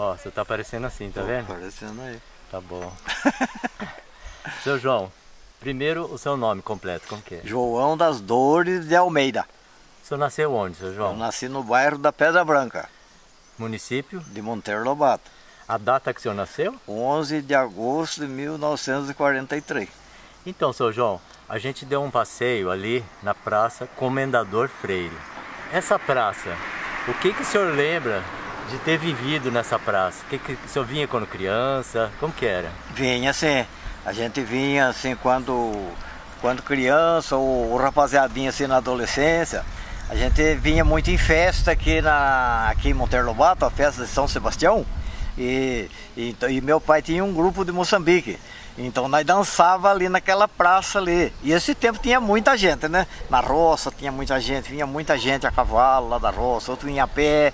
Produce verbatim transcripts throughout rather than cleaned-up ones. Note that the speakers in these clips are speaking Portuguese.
Ó, você tá aparecendo assim, tá Tô vendo? aparecendo aí. Tá bom. Seu João, primeiro o seu nome completo, como que é? João das Dores de Almeida. O senhor nasceu onde, seu João? Eu nasci no bairro da Pedra Branca, Município? de Monteiro Lobato. A data que o senhor nasceu? onze de agosto de mil novecentos e quarenta e três. Então, seu João, a gente deu um passeio ali na Praça Comendador Freire. Essa praça, o que que o senhor lembra de ter vivido nessa praça? O que que o senhor vinha quando criança? Como que era? Vinha assim, a gente vinha assim quando, quando criança ou, ou rapaziadinha assim na adolescência. A gente vinha muito em festa aqui, na, aqui em Monteiro Lobato, a festa de São Sebastião. E, e, e meu pai tinha um grupo de Moçambique. Então nós dançava ali naquela praça ali. E esse tempo tinha muita gente, né? Na roça tinha muita gente, vinha muita gente a cavalo lá da roça, outro vinha a pé.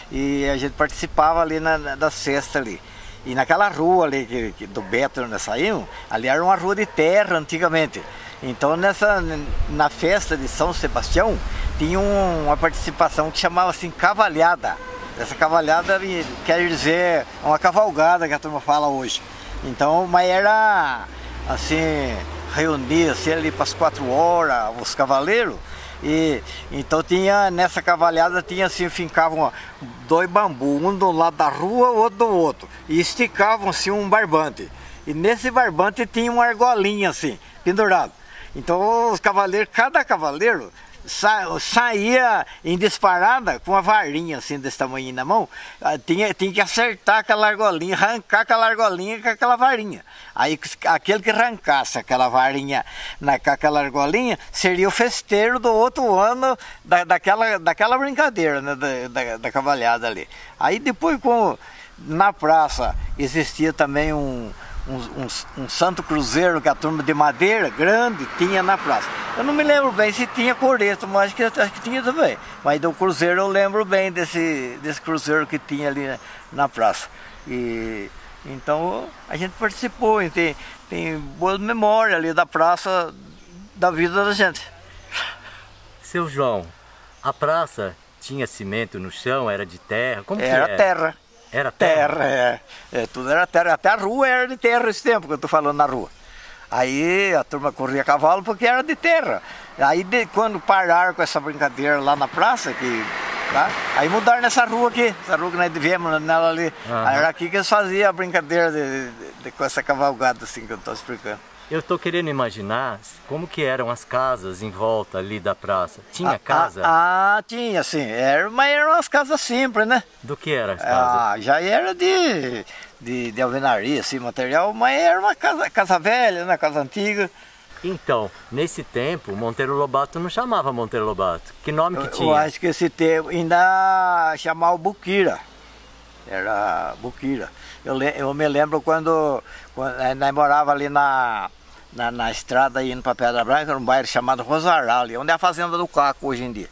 E a gente participava ali na, na, da festa ali. E naquela rua ali que, que do Beto nós saímos, ali era uma rua de terra antigamente. Então nessa, na festa de São Sebastião tinha um, uma participação que chamava assim cavalhada. Essa cavalhada quer dizer uma cavalgada que a turma fala hoje. Então, mas era assim, reunia assim, ali para as quatro horas os cavaleiros. E então tinha, nessa cavalhada tinha assim, fincavam dois bambus, um do lado da rua, outro do outro. E esticavam assim um barbante. E nesse barbante tinha uma argolinha assim, pendurado. Então os cavaleiros, cada cavaleiro Sa saía em disparada com uma varinha assim desse tamanho na mão, tinha, tinha que acertar aquela argolinha, arrancar aquela argolinha com aquela varinha. Aí aquele que arrancasse aquela varinha na, com aquela argolinha seria o festeiro do outro ano da, daquela, daquela brincadeira, né, da, da, da cavalhada ali. Aí depois com, na praça existia também um Um, um, um santo cruzeiro que a turma de madeira grande tinha na praça. Eu não me lembro bem se tinha coreto, mas acho que, acho que tinha também. Mas do cruzeiro eu lembro bem desse, desse cruzeiro que tinha ali na, na praça. E então a gente participou, e tem, tem boa memória ali da praça, da vida da gente. Seu João, a praça tinha cimento no chão, era de terra? Como que era? Era terra. Era terra? Terra, é. é. Tudo era terra. Até a rua era de terra esse tempo que eu estou falando na rua. Aí a turma corria a cavalo porque era de terra. Aí de, quando pararam com essa brincadeira lá na praça, que, tá? Aí mudaram nessa rua aqui, essa rua que nós viemos nela ali. Uhum. Aí era aqui que eles faziam a brincadeira de, de, de, com essa cavalgada assim que eu estou explicando. Eu estou querendo imaginar como que eram as casas em volta ali da praça. Tinha ah, casa? Ah, ah, tinha sim. Era, mas eram umas casas simples, né? Do que eram as casas? Ah, já era de, de, de alvenaria, assim, material, mas era uma casa, casa velha, né? Casa antiga. Então, nesse tempo, Monteiro Lobato não chamava Monteiro Lobato. Que nome que eu, tinha? Eu acho que esse tempo ainda chamava Buquira. Era Buquira. Eu, eu me lembro quando, quando nós morava ali na, na, na estrada indo para Pedra Branca, num bairro chamado Rosaral, onde é a fazenda do Caco hoje em dia.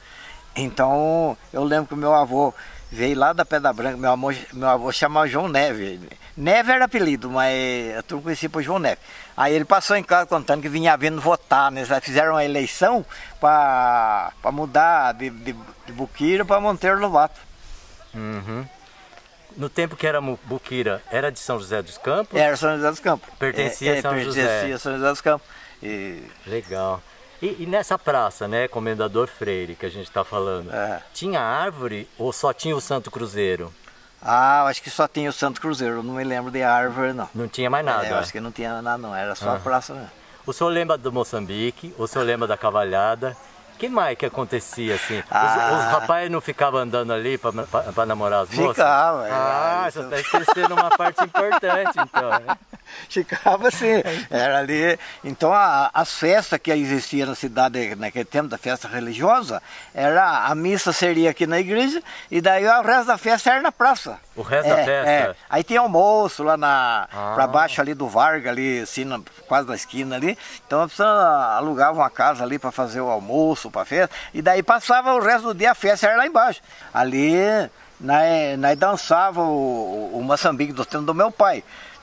Então eu lembro que o meu avô veio lá da Pedra Branca, meu, amor, meu avô chamava João Neve. Neve era apelido, mas eu não conhecia por João Neve. Aí ele passou em casa contando que vinha vindo votar, né? Eles fizeram uma eleição para mudar de, de, de Buquira para Monteiro Lobato. Uhum. No tempo que era Buquira, era de São José dos Campos? Era São José dos Campos. Pertencia é, a São é, José. Pertencia a São José dos Campos. E... Legal. E, e nessa praça, né, Comendador Freire, que a gente está falando, é. tinha árvore ou só tinha o Santo Cruzeiro? Ah, acho que só tinha o Santo Cruzeiro, eu não me lembro de árvore não. Não tinha mais nada? É, eu acho que não tinha nada não, era só uhum. a praça mesmo. O senhor lembra do Moçambique? O senhor lembra da cavalhada? O que mais que acontecia assim? Ah. Os, os rapazes não ficavam andando ali para namorar as moças? Ficava. Ah, é, você está esquecendo uma parte importante então, né? Ficava assim, era ali. Então a, as festas que existiam na cidade naquele tempo, da festa religiosa, era, a missa seria aqui na igreja e daí o resto da festa era na praça. O resto é, da festa? É. Aí tinha almoço lá na, ah. para baixo ali do Varga, ali, assim, na, quase na esquina ali. Então a pessoa alugava uma casa ali para fazer o almoço, para festa, e daí passava o resto do dia, a festa era lá embaixo. Ali nós, nós dançava o, o Moçambique do tempo do meu pai.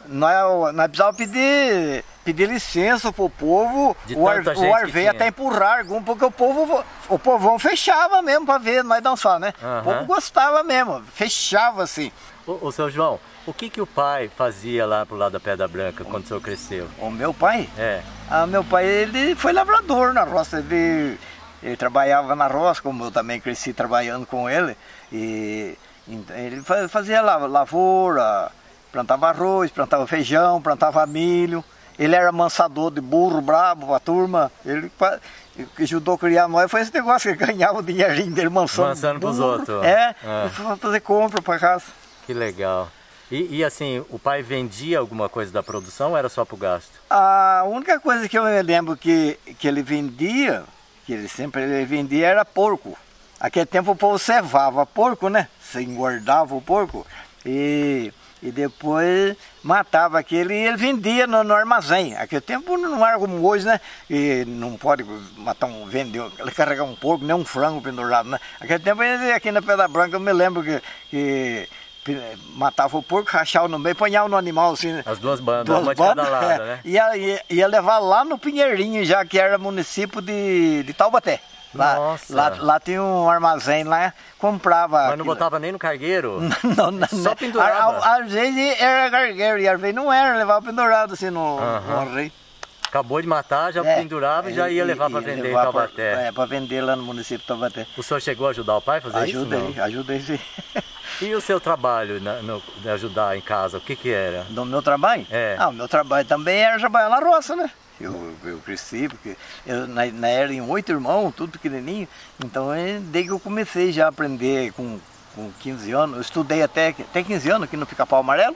nós, nós precisávamos pedir, pedir licença pro povo, De o, ar, tanta o gente ar que veio tinha. até empurrar algum, porque o povo, o povão fechava mesmo pra ver nós dançar, né? Aham. O povo gostava mesmo, fechava assim. Ô, ô, seu João, o que que o pai fazia lá pro lado da Pedra Branca quando o senhor cresceu? O meu pai? É. Ah, meu pai, ele foi lavrador na roça, ele, ele trabalhava na roça, como eu também cresci trabalhando com ele, e então, ele fazia lavoura, plantava arroz, plantava feijão, plantava milho, ele era mansador de burro brabo pra turma, ele que ajudou a criar nós, foi esse negócio, que ganhava o dinheirinho dele mansando, Mansando pros burro, outros. É, Ah. pra fazer compra pra casa. Que legal. E, e assim, o pai vendia alguma coisa da produção ou era só pro gasto? A única coisa que eu me lembro que, que ele vendia, que ele sempre ele vendia, era porco. Naquele tempo o povo cevava porco, né? Você engordava o porco e, e depois matava aquele e ele vendia no, no armazém. Naquele tempo não era como hoje, né? E não pode matar um, vender, ele carregar um porco, nem um frango pendurado, né? Naquele tempo ele, aqui na Pedra Branca eu me lembro que... que matava o porco, rachava no meio, ponhava no animal assim. As duas bandas, duas uma de bandas, cada lado, é, né? Ia, ia, ia levar lá no Pinheirinho, já que era município de, de Taubaté. Lá, Nossa. lá, lá tinha um armazém lá, comprava. Mas não aquilo. botava nem no cargueiro? Não, não, Só não. pendurava? Às, às vezes era cargueiro e às vezes não era, levava pendurado assim no, Aham. no rei. Acabou de matar, já É, pendurava e já ia levar para vender em levar Taubaté. Pra, é, para vender lá no município de Taubaté. O senhor chegou a ajudar o pai a fazer Ajudei, isso? Não? ajudei sim. E o seu trabalho na, no, de ajudar em casa, o que que era? Do meu trabalho? É. Ah, o meu trabalho também era trabalhar na roça, né? Eu, eu cresci, porque eu, na, na era em oito irmãos, tudo pequenininho, então eu, desde que eu comecei já a aprender com, com quinze anos, eu estudei até, até quinze anos aqui no Pica-Pau Amarelo,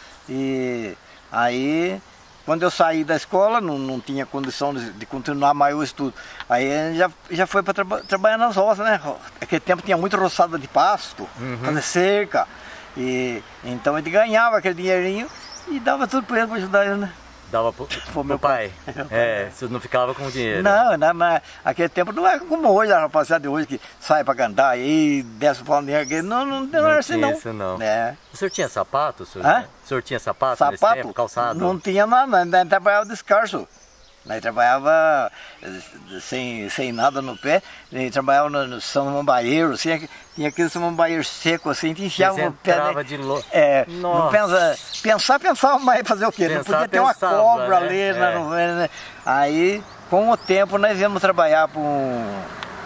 e aí quando eu saí da escola não, não tinha condição de, de continuar mais o estudo, aí já, já foi para traba, trabalhar nas roças, né? Naquele tempo tinha muita roçada de pasto, Uhum. fazer cerca, e então ele ganhava aquele dinheirinho e dava tudo para ele para ajudar ele, né? Dava pro, Pro pro meu pai? pai. É, você não ficava com dinheiro? Não, não, mas aquele tempo não é como hoje, a rapaziada de hoje que sai para cantar e desce o pau no dinheiro, não, não, não, Não era assim tinha não. isso, não. É. O senhor tinha sapato, senhor? Hã? O senhor tinha sapato, nesse Sapato, tempo, calçado? não tinha nada, nós trabalhava descalço. Nós trabalhava sem, sem nada no pé, nós trabalhava no, no samambaeiro, assim, tinha aquele samambaeiro seco assim, te enfiava Você o pé. entrava Né? de louco. É, Nossa. não pensa, pensar, pensava, mas fazer o quê? Não Pensar, podia ter uma pensava, cobra né? ali, É. né? Não, né? Aí, com o tempo, nós íamos trabalhar por um...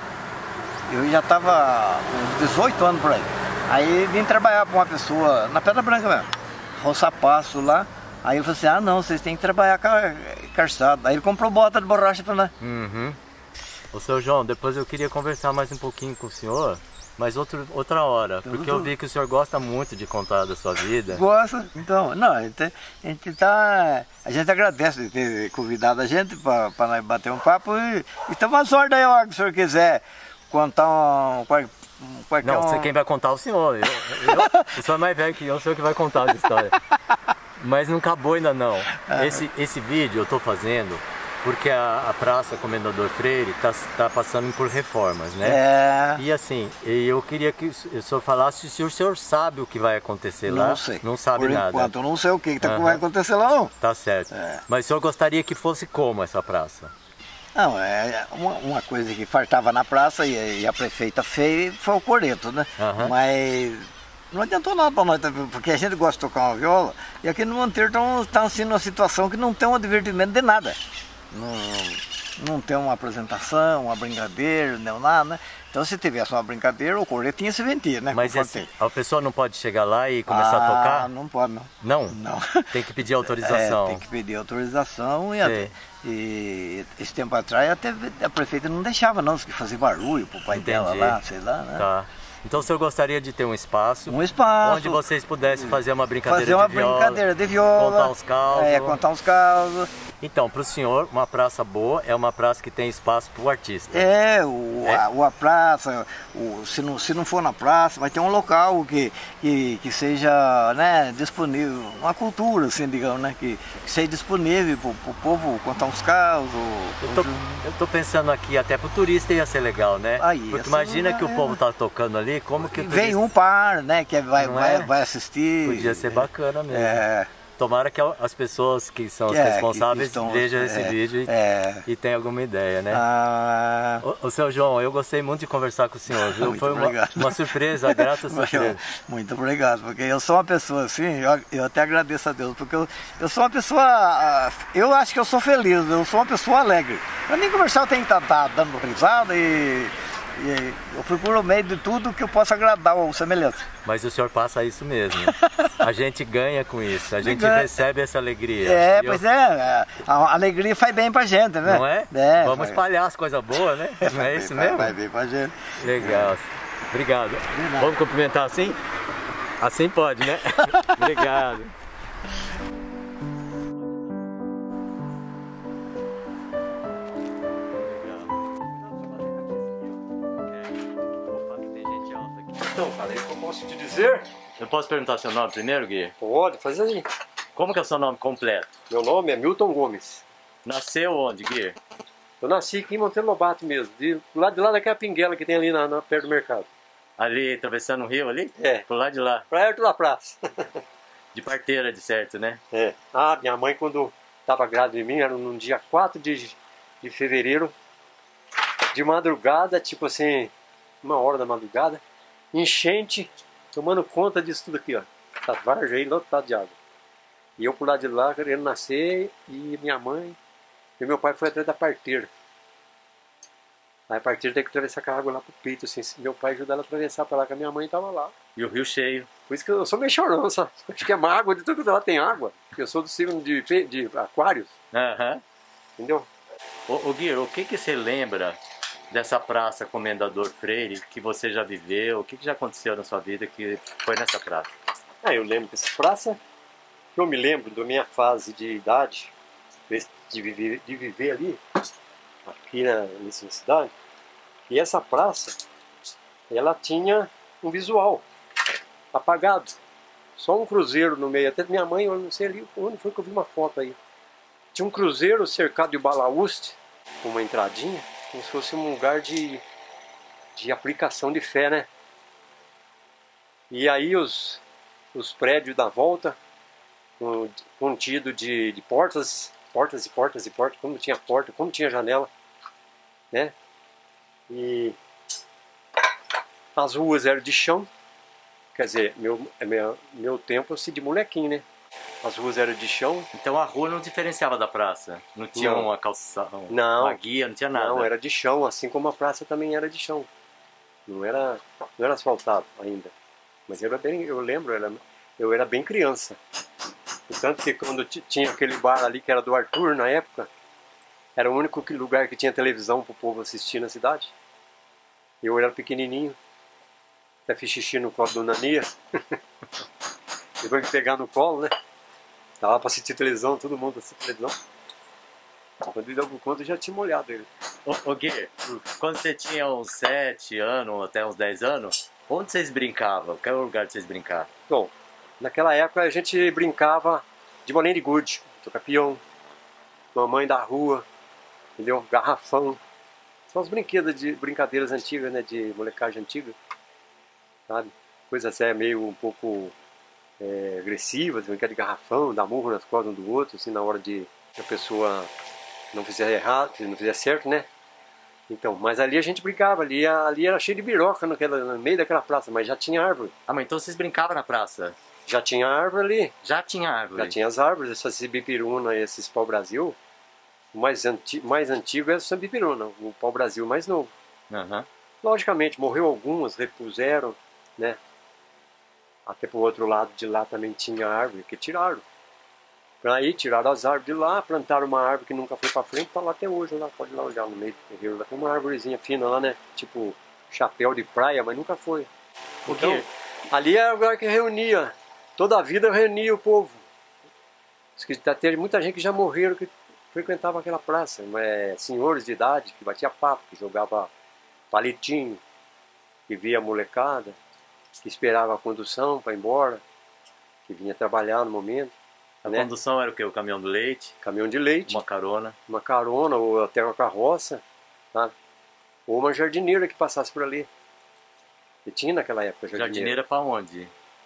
Eu já estava uns dezoito anos por aí. Aí vim trabalhar para uma pessoa, na Pedra Branca mesmo, roçar pasto lá. Aí eu falei assim, ah não, vocês têm que trabalhar car calçado. Aí ele comprou bota de borracha para nós. Uhum. Ô, seu João, depois eu queria conversar mais um pouquinho com o senhor, mas outro, outra hora, Tudo porque eu bom. vi que o senhor gosta muito de contar da sua vida. Gosta? Então, não, a gente, a gente tá. A gente agradece de ter convidado a gente para nós bater um papo e estamos às ordens aí, ó, se o senhor quiser contar um. qual- qualquer Não, um... você quem vai contar é o senhor. Eu, eu, o senhor é mais velho que eu, o senhor que vai contar a história. Mas não acabou ainda não. Esse, esse vídeo eu estou fazendo porque a, a Praça Comendador Freire está tá passando por reformas, né? É. E assim, eu queria que o senhor falasse se o senhor sabe o que vai acontecer lá. Não sei. Não sabe Por nada. enquanto, eu não sei o que, que tá- Aham. vai acontecer lá, não. Tá certo. É. Mas o senhor gostaria que fosse como essa praça? Não, é uma, uma coisa que fartava na praça e, e a prefeita fez foi o coreto, né? Aham. Mas não adiantou nada para nós, porque a gente gosta de tocar uma viola e aqui no Monteiro estão tá assim numa situação que não tem um divertimento de nada. Não, não tem uma apresentação, uma brincadeira, não nada, né? Então se tivesse uma brincadeira, o coreto tinha se vendido, né? Mas Como assim, tem. a pessoa não pode chegar lá e começar Ah, a tocar? não pode não. Não? Não. Tem que pedir autorização. É, tem que pedir autorização e, Sei. até, e esse tempo atrás até a prefeita não deixava não, que fazia barulho pro pai Entendi. dela lá, sei lá, né? Tá. Então o senhor gostaria de ter um espaço, Um espaço. onde vocês pudessem fazer uma brincadeira fazer uma de viola, brincadeira de viola. contar uns causos. É, contar uns causos. Então, para o senhor, uma praça boa é uma praça que tem espaço para o artista. É, o, É. A, o- a praça, o, se, não, se não for na praça, vai ter um local que, que, que seja, né, disponível, uma cultura, assim, digamos, né, que, que seja disponível para o povo contar uns causos. Eu tô, eu tô pensando aqui, até pro turista ia ser legal, né? Aí, ia Porque ser imagina legal, que o é. povo tá tocando ali, como que o Vem turista... um par, né, que vai, Não vai, é? vai assistir. Podia ser bacana mesmo. É. tomara que as pessoas que são os É, que responsáveis estão- vejam esse é, vídeo e, é. e tenham alguma ideia, né? Ah, Ô, ô, seu João, eu gostei muito de conversar com o senhor, viu? Muito Foi uma, obrigado. uma surpresa, grata Mas eu- surpresa. muito obrigado, porque eu sou uma pessoa assim, eu, eu até agradeço a Deus, porque eu, eu sou uma pessoa, ah, eu acho que eu sou feliz, eu sou uma pessoa alegre. Pra mim conversar eu tenho que estar tá dando risada e, e eu procuro o meio de tudo que eu possa agradar o semelhante. Mas o senhor passa isso mesmo. A gente ganha com isso, a gente ganha. recebe essa alegria. É, E eu- pois é, a alegria faz bem pra gente, né? Não é? É, Vamos faz- espalhar as coisas boas, né? Não é faz isso bem, mesmo? Vai bem pra gente. Legal. Obrigado. nada. Vamos cumprimentar assim? Assim pode, né? Obrigado. Então, cara, isso que eu posso te dizer? Eu posso perguntar seu nome primeiro, Gui? Pode, faz aí. Como que é o seu nome completo? Meu nome é Milton Gomes. Nasceu onde, Gui? Eu nasci aqui em Monteiro Lobato mesmo, de, do lado de lá daquela pinguela que tem ali na, na- perto do mercado. Ali, atravessando o rio ali? É. Pro lado de lá. Perto da praça. De parteira, de certo, né? É. Ah, minha mãe quando estava grávida de mim, era num dia quatro de, de fevereiro, de madrugada, tipo assim, uma hora da madrugada, enchente, tomando conta disso tudo aqui, ó. Tá varja aí, lotado de água. E eu por lado de lá querendo nascer, e minha mãe, e meu pai foi atrás da parteira. Aí a parteira tem que atravessar com a água lá pro peito, assim, meu pai ajudou ela a atravessar pra lá, que a minha mãe tava lá. E o rio cheio. Por isso que eu sou meio chorão, sabe? Acho que é mágoa de tudo que lá tem água. Porque eu sou do signo de, pe- de aquários, Aham. entendeu? Ô, ô Gui, o que que você lembra dessa praça Comendador Freire que você já viveu? O que que já aconteceu na sua vida que foi nessa praça? Ah, eu lembro dessa praça, eu me lembro da minha fase de idade, de viver, de viver ali, aqui na, nessa cidade, e essa praça, ela tinha um visual apagado, só um cruzeiro no meio, até minha mãe, eu não sei ali onde foi que eu vi uma foto aí, tinha um cruzeiro cercado de balaúste, com uma entradinha, como se fosse um lugar de, de aplicação de fé, né? E aí os, os prédios da volta, com- contido de, de portas, portas e portas e portas, como tinha porta, como tinha janela, né? E as ruas eram de chão, quer dizer, meu, é meu, meu tempo assim de molequinho, né? As ruas eram de chão, Então a rua não diferenciava da praça? Não tinha Não. uma calçada, Não. uma guia, não tinha nada? não, era de chão, assim como a praça também era de chão. Não era, não era asfaltado ainda. Mas eu era bem, eu lembro, eu era, eu era bem criança. E tanto que quando t- tinha aquele bar ali que era do Arthur na época, era o único que- lugar que tinha televisão para o povo assistir na cidade. Eu era pequenininho, até fiz xixi no colo do Nania. Depois de pegar no colo, né? Tava para assistir televisão, todo mundo assistir televisão. Quando ele deu por conta, eu já tinha molhado ele. Ô, ô Gui, quando você tinha uns sete anos, até uns dez anos, onde vocês brincavam? Qual era o lugar de vocês brincar? Bom, naquela época a gente brincava de bolinha de gude, tocar peão, mamãe da rua, entendeu? Garrafão. São os brinquedos de brincadeiras antigas, né? De molecagem antiga, sabe? Coisas é meio um pouco é, agressivas, brincar de garrafão, dar murro nas costas um do outro, assim, na hora de que a pessoa não fizer errado, não fizer certo, né? Então, mas ali a gente brincava, ali, ali era cheio de biroca naquela, no meio daquela praça, mas já tinha árvore. Ah, mas então vocês brincavam na praça? Já tinha árvore ali. Já tinha árvore? Já tinha as árvores, essas Sambipiruna, esses pau-brasil. O mais, anti, mais antigo é o Sambipiruna, o pau-brasil mais novo. Aham. Logicamente, morreu algumas, repuseram, né? Até pro outro lado de lá também tinha árvore, que tiraram. Aí tiraram as árvores de lá, plantaram uma árvore que nunca foi pra frente, tá lá até hoje, lá, pode ir lá olhar no meio do terreiro. Lá tem uma árvorezinha fina lá, né? Tipo chapéu de praia, mas nunca foi. Porque Então, ali era o lugar que reunia, toda a vida reunia o povo. Diz que tá- teve muita gente que já morreram que frequentava aquela praça, é, senhores de idade que batia papo, que jogava palitinho, que via a molecada, que esperava a condução para ir embora, que vinha trabalhar no momento, a né? condução era o quê? O caminhão do leite, Caminhão de leite, uma carona. uma carona ou até uma carroça, tá? Ou uma jardineira que passasse por ali. E tinha naquela época jardineira. Jardineira pra onde?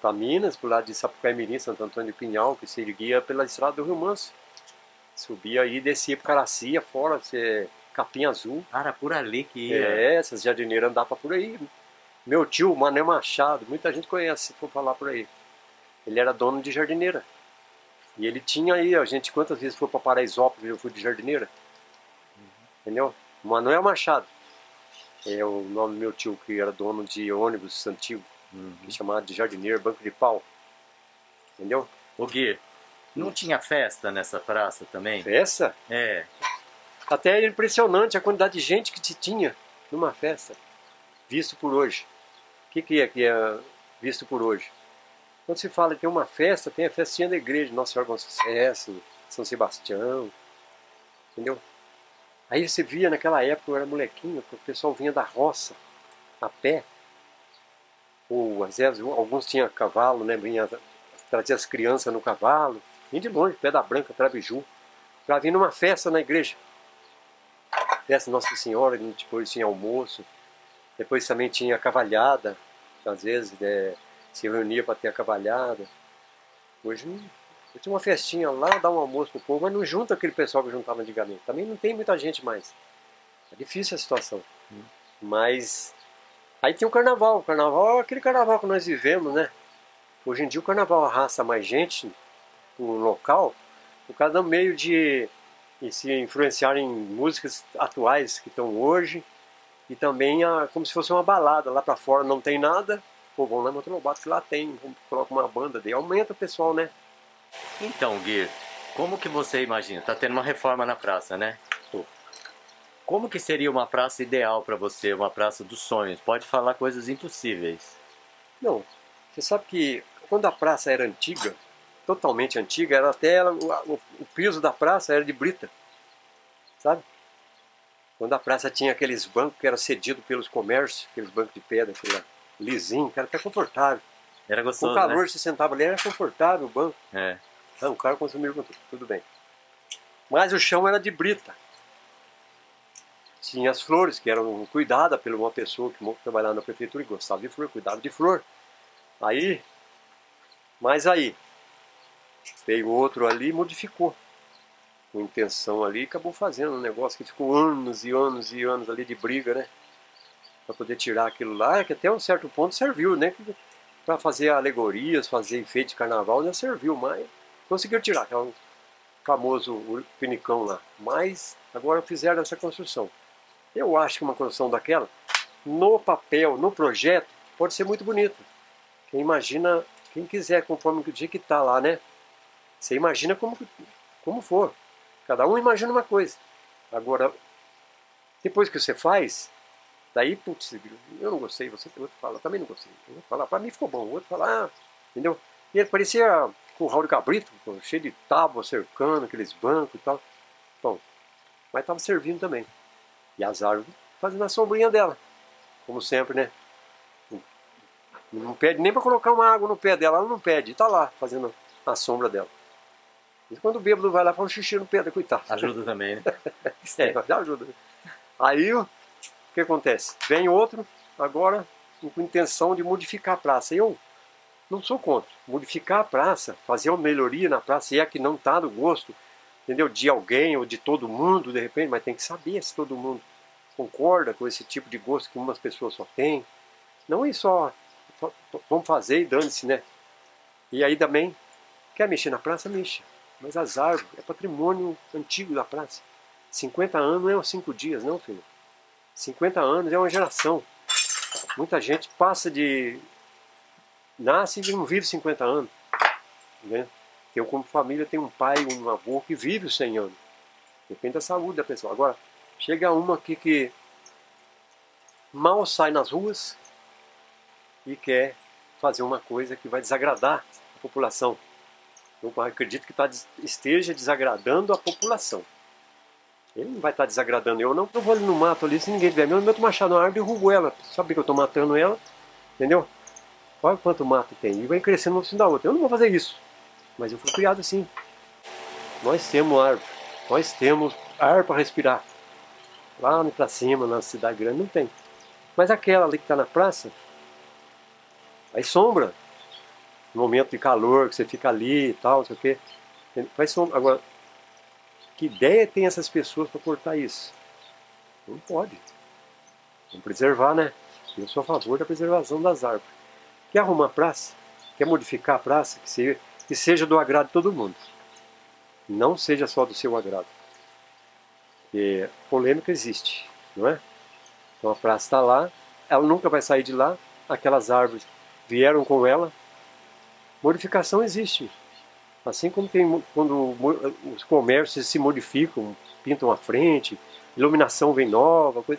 para Minas, pro lado de Sapucaí-Mirim, Santo Antônio de Pinhal, que se erguia pela estrada do Rio Manso. Subia aí e descia para Caracia, fora, você, Capim Azul. Cara, por ali que ia. É, essas jardineiras andavam por aí. Meu tio, Mané Machado, muita gente conhece, se for falar por aí. Ele era dono de jardineira. E ele tinha aí, a gente quantas vezes foi para Paraisópolis, eu fui de jardineira. Entendeu? Manuel Machado. É o nome do meu tio, que era dono de ônibus antigo. Uhum. Que chamado de jardineiro, banco de pau. Entendeu? Ô Gui, não tinha festa nessa praça também? Festa? É. Até era impressionante a quantidade de gente que te tinha numa festa, visto por hoje. O que, que é que é visto por hoje? Quando se fala que tem uma festa, tem a festinha da igreja, Nossa Senhora Bom Sucesso, São Sebastião, entendeu? Aí você via naquela época, eu era molequinho, o pessoal vinha da roça, a pé, ou às vezes alguns tinham cavalo, né, vinha trazer as crianças no cavalo, vinha de longe, Pedra Branca, Trabiju, para vir numa festa na igreja. Festa Nossa Senhora, depois tinha almoço, depois também tinha cavalhada, às vezes é, se reunia para ter a cavalhada. Hoje não, tinha uma festinha lá, dá um almoço pro povo, mas não junta aquele pessoal que juntava antigamente. Também não tem muita gente mais. É difícil a situação. Hum. Mas aí tem o carnaval. O carnaval é aquele carnaval que nós vivemos, né? Hoje em dia o carnaval arrasta mais gente no local, por causa do meio de, de se influenciar em músicas atuais que estão hoje, e também a, como se fosse uma balada. Lá para fora não tem nada, pô, vamos lá no Lobato que lá tem, coloca uma banda daí, aumenta o pessoal, né? Então, Gui, como que você imagina? Tá tendo uma reforma na praça, né? Como que seria uma praça ideal para você, uma praça dos sonhos? Pode falar coisas impossíveis. Não, você sabe que quando a praça era antiga, totalmente antiga, era até ela, o, o piso da praça era de brita, sabe? Quando a praça tinha aqueles bancos que eram cedidos pelos comércios, aqueles bancos de pedra, aquele lisinho, que era até confortável. Era gostoso, o calor, né? Você sentava ali, era confortável o banco. É. Não, o cara consumiu tudo, tudo bem. Mas o chão era de brita. Tinha as flores, que eram cuidadas por uma pessoa que trabalhava na prefeitura e gostava de flor, cuidava de flor. Aí, mas aí, veio outro ali e modificou. Com intenção ali, acabou fazendo um negócio que ficou anos e anos e anos ali de briga, né? Para poder tirar aquilo lá, que até um certo ponto serviu, né? Para fazer alegorias, fazer enfeite de carnaval, já serviu, mas conseguiu tirar, que é o famoso pinicão lá. Mas agora fizeram essa construção. Eu acho que uma construção daquela, no papel, no projeto, pode ser muito bonita. Quem imagina, quem quiser, conforme o dia que está lá, né? Você imagina como, como for. Cada um imagina uma coisa. Agora, depois que você faz, daí, putz, eu não gostei, você tem outro fala, também não gostei. Eu falo, para mim ficou bom, o outro fala, ah, entendeu? E ele parecia curral de cabrito, cheio de tábua cercando, aqueles bancos e tal. Bom, mas estava servindo também. E as árvores fazendo a sombrinha dela, como sempre, né? Não pede nem para colocar uma água no pé dela, ela não pede, está lá fazendo a sombra dela. E quando o bêbado vai lá, faz um xixi no pé da coitada. Ajuda também, né? É, já ajuda. Aí, o que acontece? Vem outro, agora, com intenção de modificar a praça. Eu não sou contra. Modificar a praça, fazer uma melhoria na praça, se é que não está no gosto, entendeu? De alguém ou de todo mundo, de repente, mas tem que saber se todo mundo concorda com esse tipo de gosto que umas pessoas só têm. Não é só, só vamos fazer e dane-se, né? E aí também, quer mexer na praça, mexa. Mas as árvores é patrimônio antigo da praça. cinquenta anos não é uns cinco dias, não, filho. cinquenta anos é uma geração. Muita gente passa de... nasce e não vive cinquenta anos. Né? Eu, como família, tenho um pai, um avô que vive os cem anos. Depende da saúde da pessoa. Agora, chega uma aqui que mal sai nas ruas e quer fazer uma coisa que vai desagradar a população. Eu acredito que tá, esteja desagradando a população. Ele não vai estar tá desagradando eu, não. Eu vou ali no mato ali, se ninguém tiver mesmo, eu meto o machado na árvore e derrubo ela. Sabe que eu estou matando ela, entendeu? Olha quanto mato tem. E vai crescendo uma por cima da outra. Eu não vou fazer isso. Mas eu fui criado assim. Nós temos árvore. Nós temos ar para respirar. Lá para cima, na cidade grande, não tem. Mas aquela ali que está na praça, aí sombra. no momento de calor, que você fica ali e tal, não sei o quê. Quais são, agora, que ideia tem essas pessoas para cortar isso? Não pode. Vamos preservar, né? Eu sou a favor da preservação das árvores. Quer arrumar a praça? Quer modificar a praça? Que seja, que seja do agrado de todo mundo. Não seja só do seu agrado. Porque polêmica existe, não é? Então a praça está lá, ela nunca vai sair de lá, aquelas árvores vieram com ela. Modificação existe. Assim como tem quando os comércios se modificam, pintam a frente, iluminação vem nova, coisa.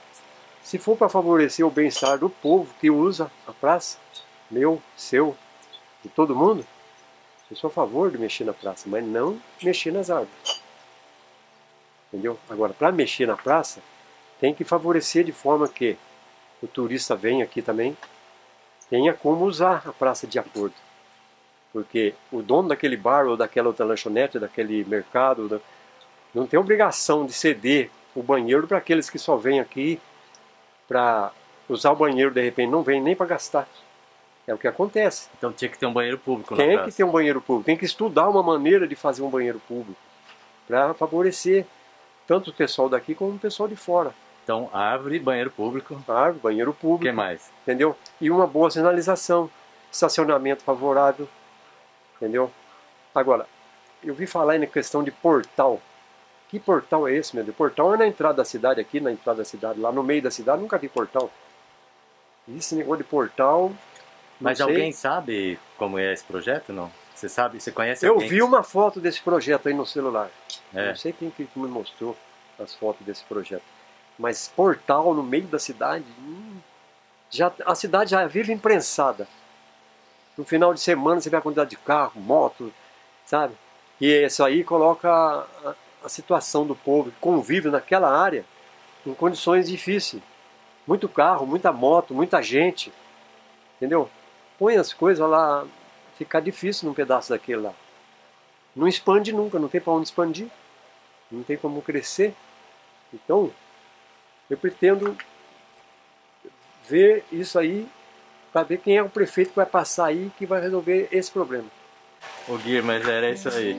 Se for para favorecer o bem-estar do povo que usa a praça, meu, seu, de todo mundo, eu sou a favor de mexer na praça, mas não mexer nas árvores. Entendeu? Agora, para mexer na praça, tem que favorecer de forma que o turista venha aqui também, tenha como usar a praça de acordo. Porque o dono daquele bar ou daquela outra lanchonete, daquele mercado, não tem obrigação de ceder o banheiro para aqueles que só vêm aqui para usar o banheiro, de repente não vem nem para gastar. É o que acontece. Então tinha que ter um banheiro público na Tem praça. que ter um banheiro público, tem que estudar uma maneira de fazer um banheiro público para favorecer tanto o pessoal daqui como o pessoal de fora. Então árvore, banheiro público. Árvore, banheiro público. O que mais? Entendeu? E uma boa sinalização, estacionamento favorável. Entendeu? Agora, eu vi falar aí na questão de portal. Que portal é esse, meu Deus? Portal é na entrada da cidade, aqui na entrada da cidade. Lá no meio da cidade nunca vi portal. Esse negócio de portal... Mas sei. alguém sabe como é esse projeto, não? Você sabe, você conhece Eu alguém? vi uma foto desse projeto aí no celular. É. Não sei quem que me mostrou as fotos desse projeto. Mas portal no meio da cidade... Hum, já, a cidade já vive imprensada. No final de semana você vê a quantidade de carro, moto, sabe? E isso aí coloca a, a situação do povo que convive naquela área em condições difíceis. Muito carro, muita moto, muita gente. Entendeu? Põe as coisas lá, fica difícil num pedaço daquele lá. Não expande nunca, não tem para onde expandir. Não tem como crescer. Então, eu pretendo ver isso aí para ver quem é o prefeito que vai passar aí que vai resolver esse problema. O Gui, mas era isso aí.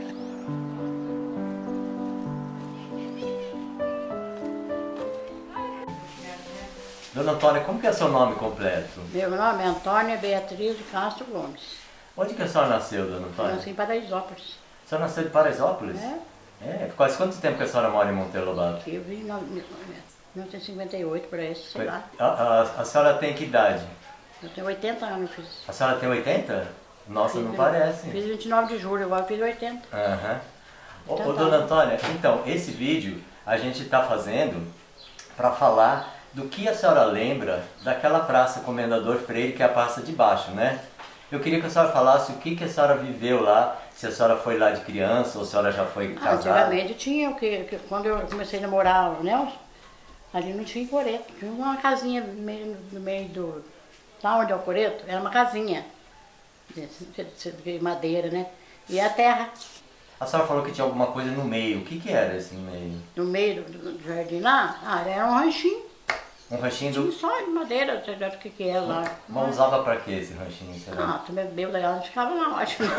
Dona Antônia, como que é seu nome completo? Meu nome é Antônia Beatriz de Castro Gomes. Onde que a senhora nasceu, Dona Eu Antônia? nasci em Paraisópolis. A senhora nasceu de Paraisópolis? É? É? Faz quanto tempo que a senhora mora em Monteiro Lobato? Eu vim em mil novecentos e cinquenta e oito, por aí, sei lá. A, a, a senhora tem que idade? Eu tenho oitenta anos, fiz. A senhora tem oitenta? Nossa, não Fiz- parece. Fiz vinte e nove de julho, agora fiz oitenta. Aham. Ô, Então ô, tá. Dona Antônia, então, esse vídeo a gente está fazendo para falar do que a senhora lembra daquela praça Comendador Freire, que é a praça de baixo, né? Eu queria que a senhora falasse o que, que a senhora viveu lá, se a senhora foi lá de criança ou se a senhora já foi Ah, casada. antigamente tinha o que, que- quando eu comecei a namorar o Nelson, ali não tinha coreto, tinha uma casinha no meio, no meio do... Lá onde é o coreto, era uma casinha de, de- de madeira, né? E a terra, A senhora falou que tinha alguma coisa no meio. O que, que era esse no meio? no meio do, do jardim lá, ah, era um ranchinho. Um ranchinho Tinha do... só de madeira, sei lá o que que é lá. Mas usava pra quê esse ranchinho? Será? Ah, também bebeu legal, não ficava não, acho que não.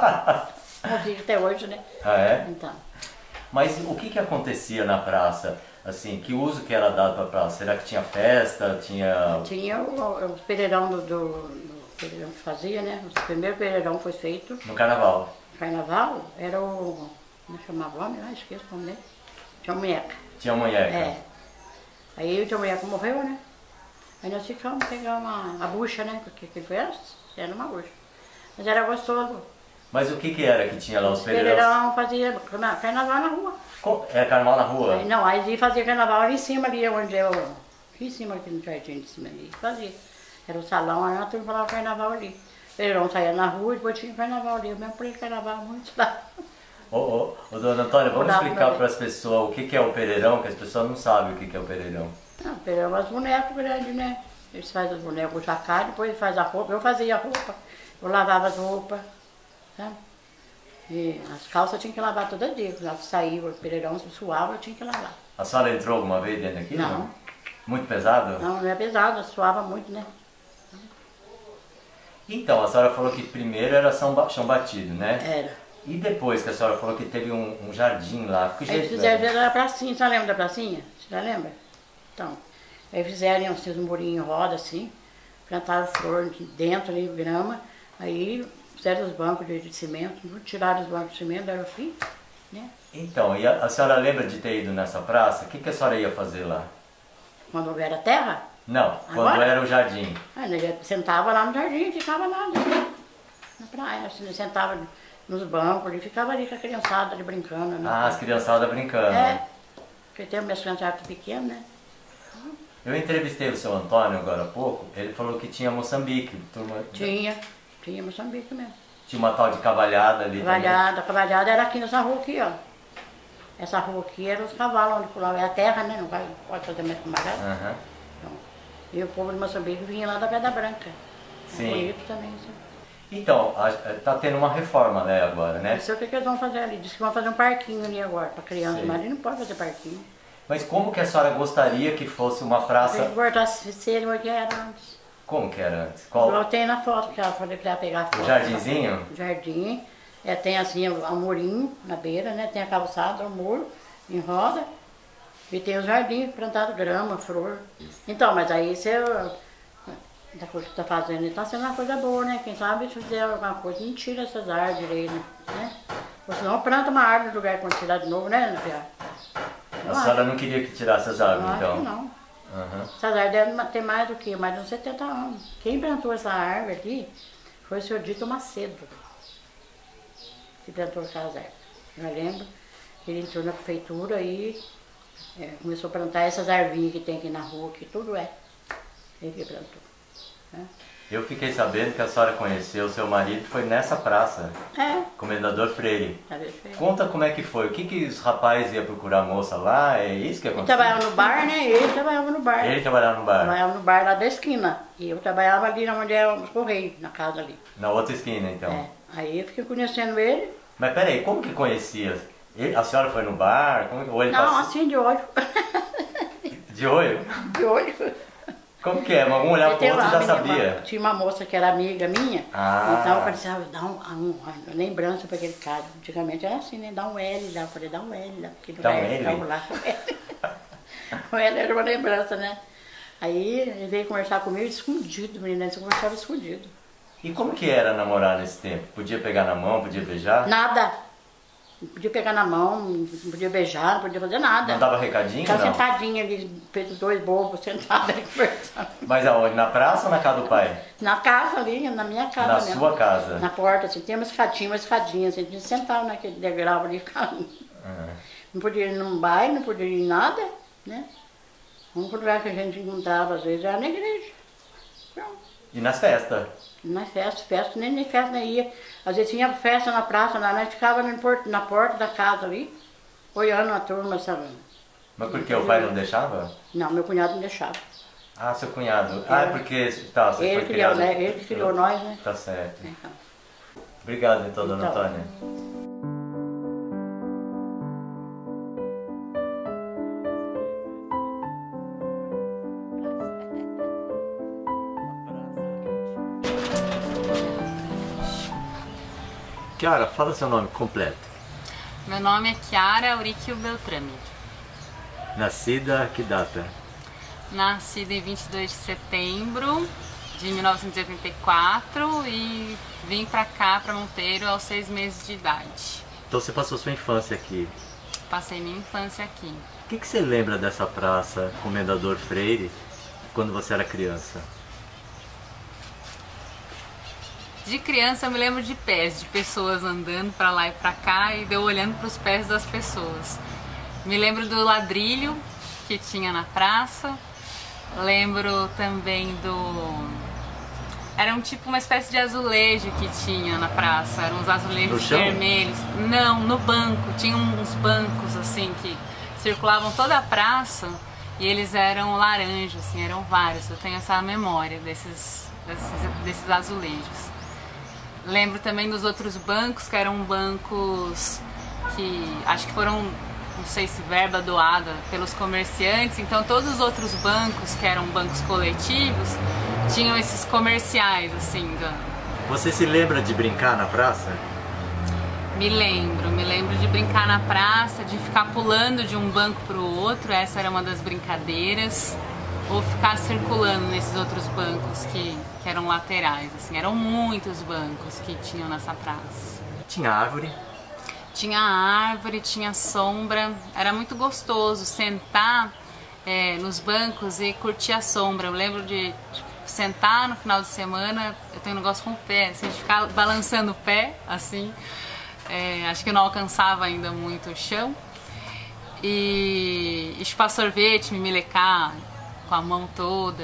Não existe até hoje, né? Ah, é? Então, Mas o que, que acontecia na praça? Assim, que uso que era dado pra praça? Será que tinha festa? Tinha... tinha o, o pereirão do, do, do pereirão que fazia, né? O primeiro pereirão foi feito No carnaval? no carnaval, era o... Como é que chamava o homem? Ah, esqueço o nome dele. Tinha o Munheca. Tinha munheca? É. Aí o tio Munheca morreu, né? Aí nós ficamos pegar uma a bucha, né? Porque aquele foi antes, era uma bucha. Mas era gostoso. Mas o que, que era que tinha lá os O pereirões? pereirão fazia carna- carnaval na rua. Co- É carnaval na rua? Aí, não, aí fazia carnaval ali em cima, ali onde eu. Aqui em cima, aqui no jardim de cima ali. Fazia. Era o salão, aí a turma falava carnaval ali. O pereirão saía na rua e depois tinha carnaval ali. Eu mesmo por carnaval muito lá. Ô, ô, ô, dona Antônia, vamos Dá pra explicar ver. para as pessoas o que, que é o pereirão, que as pessoas não sabem o que, que é o pereirão. Não, o pereirão é os bonecos grandes, né? Eles fazem os bonecos, o jacá, depois faz a roupa. Eu fazia a roupa, eu lavava as roupas, sabe? E as calças eu tinha que lavar todo dia. Quando saía, o pereirão suava, eu tinha que lavar. A senhora entrou alguma vez dentro daquilo? Não. Muito pesado? Não, não é pesado, suava muito, né? Então, a senhora falou que primeiro era chão batido, né? Era. E depois que a senhora falou que teve um, um jardim lá, que Aí jeito fizeram era? a pracinha, você lembra da pracinha? Você já lembra? Então, aí fizeram assim, um murinho em roda assim, plantaram flor dentro ali, grama, aí fizeram os bancos de, de cimento, tiraram os bancos de cimento, deram o fim, né? Então, e a, a senhora lembra de ter ido nessa praça? O que, que a senhora ia fazer lá? Quando houver a terra, Não, quando Agora? era o jardim. aí nós sentava lá no jardim, ficava lá né? na praia, assim, nós sentava nos bancos e ficava ali com a criançada ali brincando. Né? Ah, as criançadas brincando. É, porque tem minhas criançadas pequenas, né? Eu entrevistei o seu Antônio agora há pouco, ele falou que tinha Moçambique. Turma... Tinha, tinha Moçambique mesmo. Tinha uma tal de cavalhada ali Cavalhada, a cavalhada era aqui nessa rua aqui, ó. Essa rua aqui era os cavalos onde pulavam, é a terra, né? Não vai, pode fazer mais cavalhada. também. Aham. Então, e o povo de Moçambique vinha lá da Pedra Branca. Sim. É bonito também, assim. Então, a- tá tendo uma reforma, né, agora, né? Não sei o que, que eles vão fazer ali. Diz que vão fazer um parquinho ali agora para criança, Sei. mas ali não pode fazer parquinho. Mas como que a senhora gostaria que fosse uma Tem praça... que voltar a ser o que era antes. Como que era antes? Igual Qual? tem na foto que ela falei pra ela pegar a foto. O jardinzinho? O jardim. É, tem assim o um murinho na beira, né? Tem a calçada, o muro em roda. E tem os jardins plantados grama, flor. Então, mas aí você. Da coisa que tá fazendo, está sendo uma coisa boa, né? Quem sabe se fizer alguma coisa, não tira essas árvores aí, né? Ou senão planta uma árvore no lugar quando tirar de novo, né, Ana Pia? A senhora não queria que tirasse as Eu árvores, acho que então? não. Aham. Essas árvores devem ter mais do que? Mais de uns setenta anos. Quem plantou essa árvore aqui foi o senhor Dito Macedo, que plantou essas árvores. Eu lembro que ele entrou na prefeitura e é, começou a plantar essas arvinhas que tem aqui na rua, que tudo é. Ele que plantou. Né? Eu fiquei sabendo que a senhora conheceu o seu marido foi nessa praça, É, Comendador Freire. talvez foi. Conta como é que foi, o que que os rapazes iam procurar a moça lá, é isso que Ele aconteceu? trabalhava no bar, né? Ele trabalhava no bar. Ele trabalhava no bar, Trabalhava no bar lá da esquina. E eu trabalhava ali onde é os Correios, na casa ali. na outra esquina então. É. Aí eu fiquei conhecendo ele. Mas peraí, como que conhecia? Ele- a senhora foi no bar? Como, que- ou ele Não, passou- assim de olho. De olho? De olho. Como que é? Mas um olhava E pro tem outro e lá, já menina, sabia. uma- tinha uma moça que era amiga minha, Ah. então eu falei assim, ah, dá um, um, uma lembrança para aquele cara. Antigamente era assim, né? Dá um L lá. Eu falei, dá um L lá, porque não Dá um vai L? dar lá. O L era uma lembrança, né? Aí ele veio conversar comigo escondido, menina, ele conversava escondido. E como que era namorar nesse tempo? Podia pegar na mão, podia beijar? Nada. Não podia pegar na mão, não podia beijar, não podia fazer nada. Não dava recadinho, Ficava não? sentadinha ali, feito dois bobos sentados ali conversando. Mas aonde? Na praça ou na casa do pai? Na casa ali, na minha casa Na mesmo. sua casa? Na porta, assim, tem uma escadinha, uma escadinha, assim, a gente sentava naquele degrau ali, ficava. Ah. Não podia ir num baile, não podia ir em nada, né? O único lugar que a gente encontrava, às vezes, era na igreja. Pronto. E nas festas? Nas festas, festa, nem, nem festa nem ia. Às vezes tinha festa na praça, lá, nós ficava no por- na porta da casa ali, olhando a turma, sabe? Mas por que o pai não deixava? Não, meu cunhado não deixava. Ah, seu cunhado. Ah, é porque tá, você Ele foi criou, criado... né? Ele que criou nós, né? Tá certo. Então, Obrigado, então, dona Então. Antônia. Chiara, fala seu nome completo. Meu nome é Chiara Auricchio Beltrame. Nascida, que data? Nascida em vinte e dois de setembro de mil novecentos e oitenta e quatro e vim pra cá, pra Monteiro, aos seis meses de idade. Então você passou sua infância aqui. Passei minha infância aqui. O que, que você lembra dessa praça Comendador Freire quando você era criança? De criança eu me lembro de pés, de pessoas andando pra lá e pra cá e eu olhando pros pés das pessoas. Me lembro do ladrilho que tinha na praça. Lembro também do... Era um tipo uma espécie de azulejo que tinha na praça. Eram uns azulejos No chão? vermelhos. Não, no banco. Tinha uns bancos assim que circulavam toda a praça e eles eram laranjas, assim, eram vários. Eu tenho essa memória desses, desses, desses azulejos. Lembro também dos outros bancos, que eram bancos que acho que foram, não sei se verba doada pelos comerciantes. Então todos os outros bancos, que eram bancos coletivos, tinham esses comerciais, assim, da, Você se lembra de brincar na praça? Me lembro, me lembro de brincar na praça, de ficar pulando de um banco para o outro, essa era uma das brincadeiras, ou ficar circulando nesses outros bancos que, que eram laterais, assim, eram muitos bancos que tinham nessa praça. Tinha árvore? Tinha árvore, tinha sombra, era muito gostoso sentar é, nos bancos e curtir a sombra. Eu lembro de sentar no final de semana, eu tenho um negócio com o pé, assim, de ficar balançando o pé, assim. É, acho que eu não alcançava ainda muito o chão. E, e chupar sorvete, me melecar com a mão toda.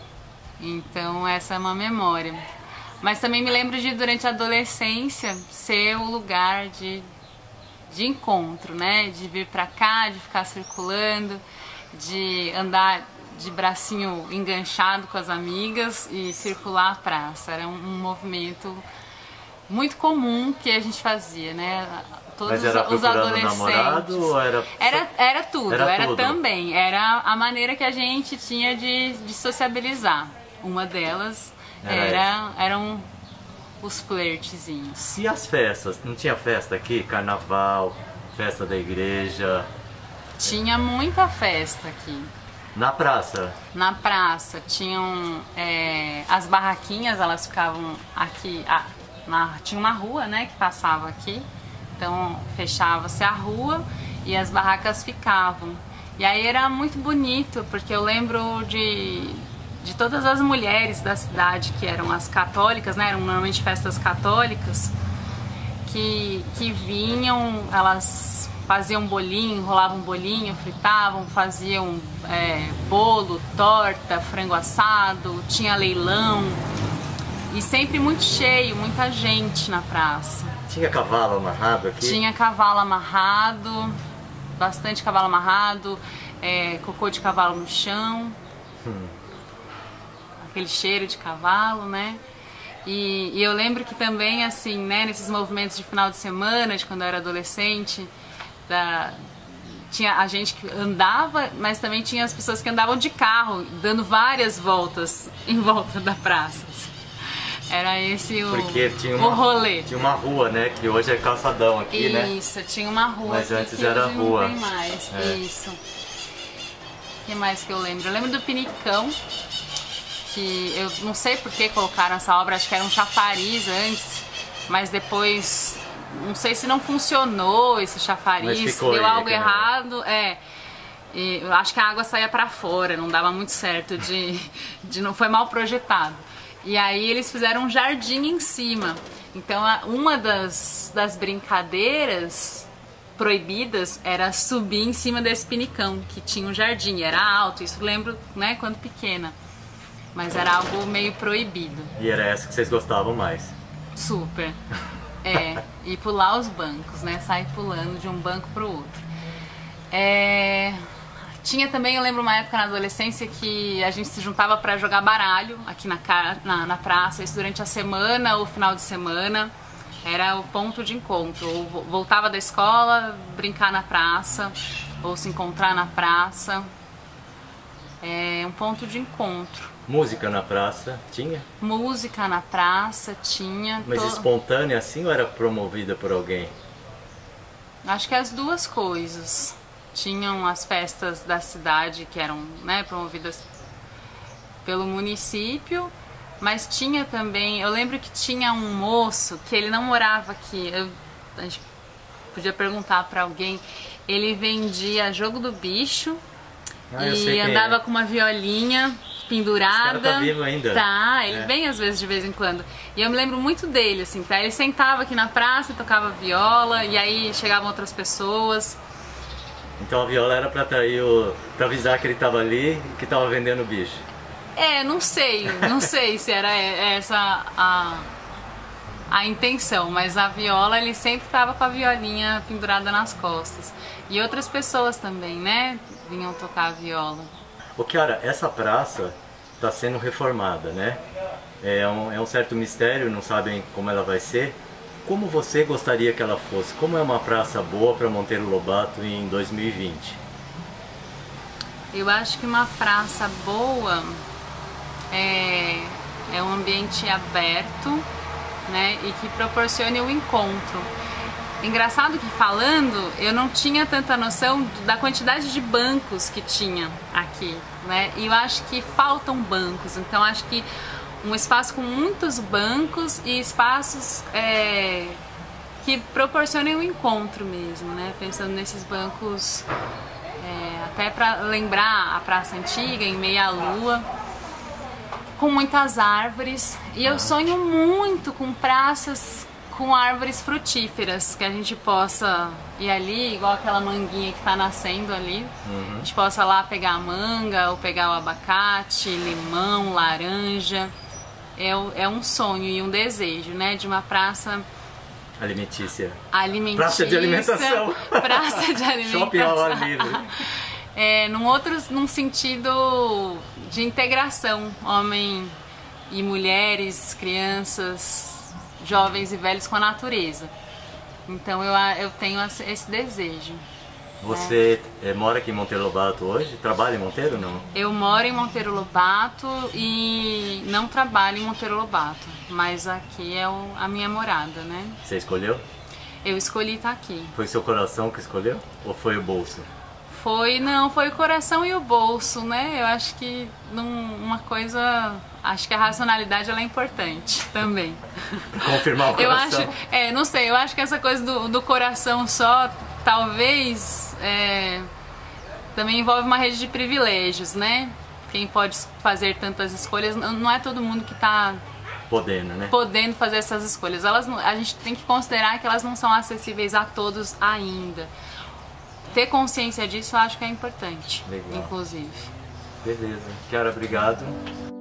Então essa é uma memória. Mas também me lembro de, durante a adolescência, ser o lugar de, de encontro, né? De vir pra cá, de ficar circulando, de andar de bracinho enganchado com as amigas e circular a praça. Era um, um movimento muito comum que a gente fazia, né? Todos Mas era os adolescentes. Namorado, ou era... Era, era tudo, era, era tudo. também. Era a maneira que a gente tinha de, de sociabilizar. Uma delas era, era eram os flertezinhos. E as festas? Não tinha festa aqui? Carnaval, festa da igreja? Tinha muita festa aqui. Na praça? Na praça. Tinham é, as barraquinhas, elas ficavam aqui. Ah, na, tinha uma rua, né, que passava aqui. Então fechava-se a rua e as barracas ficavam. E aí era muito bonito, porque eu lembro de, de todas as mulheres da cidade que eram as católicas, né? Eram normalmente festas católicas, que, que vinham, elas faziam bolinho, enrolavam bolinho, fritavam, faziam é, bolo, torta, frango assado, tinha leilão. E sempre muito cheio, muita gente na praça. Tinha cavalo amarrado aqui? Tinha cavalo amarrado, bastante cavalo amarrado, é, cocô de cavalo no chão, hum. aquele cheiro de cavalo, né? E, e eu lembro que também, assim, né, nesses movimentos de final de semana, de quando eu era adolescente, da, tinha a gente que andava, mas também tinha as pessoas que andavam de carro, dando várias voltas em volta da praça. Era esse o, Porque tinha uma, o rolê. Tinha uma rua, né? Que hoje é calçadão aqui, Isso, né? Isso, tinha uma rua. Mas antes que era hoje rua. Não tem mais. É. Isso. O que mais que eu lembro? Eu lembro do Pinicão, que eu não sei por que colocaram essa obra, acho que era um chafariz antes, mas depois, não sei se não funcionou esse chafariz, deu aí, algo errado. É. E eu acho que a água saía pra fora, não dava muito certo, de, de não foi mal projetado. E aí eles fizeram um jardim em cima. Então uma das, das brincadeiras proibidas era subir em cima desse pinicão, que tinha um jardim, era alto, isso lembro, né, quando pequena. Mas era algo meio proibido. E era essa que vocês gostavam mais? Super. É, e pular os bancos, né, sair pulando de um banco pro outro. É... Tinha também, eu lembro uma época na adolescência que a gente se juntava para jogar baralho aqui na, na, na praça, isso durante a semana ou final de semana, era o ponto de encontro. Ou voltava da escola, brincar na praça, ou se encontrar na praça, é um ponto de encontro. Música na praça, tinha? Música na praça, tinha. Mas to... espontânea assim ou era promovida por alguém? Acho que as duas coisas. Tinham as festas da cidade que eram, né, promovidas pelo município, mas tinha também, eu lembro que tinha um moço que ele não morava aqui, eu, a gente podia perguntar para alguém, ele vendia jogo do bicho ah, e andava é. com uma violinha pendurada. Esse cara tá vivo ainda. Tá, ele é. vem às vezes de vez em quando. E eu me lembro muito dele, assim, tá? Ele sentava aqui na praça e tocava viola, e aí chegavam outras pessoas. Então a viola era pra atrair o... pra avisar que ele tava ali e que tava vendendo bicho. É, não sei, não sei se era essa a, a intenção, mas a viola, ele sempre tava com a violinha pendurada nas costas. E outras pessoas também, né, vinham tocar a viola. Ô Chiara, essa praça tá sendo reformada, né? É um, é um certo mistério, não sabem como ela vai ser. Como você gostaria que ela fosse? Como é uma praça boa para Monteiro Lobato em dois mil e vinte? Eu acho que uma praça boa é, é um ambiente aberto, né? E que proporcione o encontro. Engraçado que falando, eu não tinha tanta noção da quantidade de bancos que tinha aqui, né? E eu acho que faltam bancos, então acho que um espaço com muitos bancos e espaços é, que proporcionem o encontro mesmo, né? Pensando nesses bancos, é, até para lembrar a Praça Antiga, em meia lua, com muitas árvores. E eu sonho muito com praças com árvores frutíferas, que a gente possa ir ali, igual aquela manguinha que está nascendo ali, uhum. A gente possa lá pegar a manga, ou pegar o abacate, limão, laranja. É, é um sonho e um desejo, né, de uma praça alimentícia. alimentícia praça de alimentação. Praça de alimentação. Shopping ao ar livre. É, num outro, num sentido de integração, homem e mulheres, crianças, jovens e velhos com a natureza. Então eu, eu tenho esse desejo. Você é. É, mora aqui em Monteiro Lobato hoje? Trabalha em Monteiro ou não? Eu moro em Monteiro Lobato e não trabalho em Monteiro Lobato, mas aqui é o, a minha morada, né? Você escolheu? Eu escolhi estar aqui. Foi seu coração que escolheu? Ou foi o bolso? Foi, não, foi o coração e o bolso, né? Eu acho que num, uma coisa... Acho que a racionalidade ela é importante também. Confirmar o coração. Eu acho, é, não sei, eu acho que essa coisa do, do coração só, talvez, é, também envolve uma rede de privilégios, né? Quem pode fazer tantas escolhas, não é todo mundo que está podendo, né? podendo fazer essas escolhas. Elas, a gente tem que considerar que elas não são acessíveis a todos ainda. Ter consciência disso eu acho que é importante, Legal. Inclusive. Beleza. Chiara, obrigado.